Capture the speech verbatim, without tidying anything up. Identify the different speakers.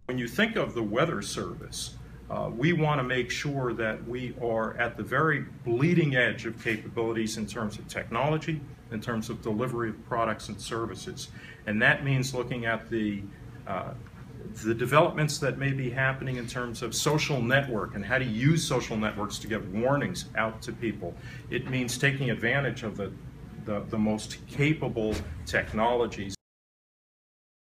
Speaker 1: When you think of the Weather Service, uh, we want to make sure that we are at the very bleeding edge of capabilities in terms of technology, in terms of delivery of products and services. And that means looking at the uh, the developments that may be happening in terms of social network and how to use social networks to get warnings out to people. It means taking advantage of the, the, the most capable technologies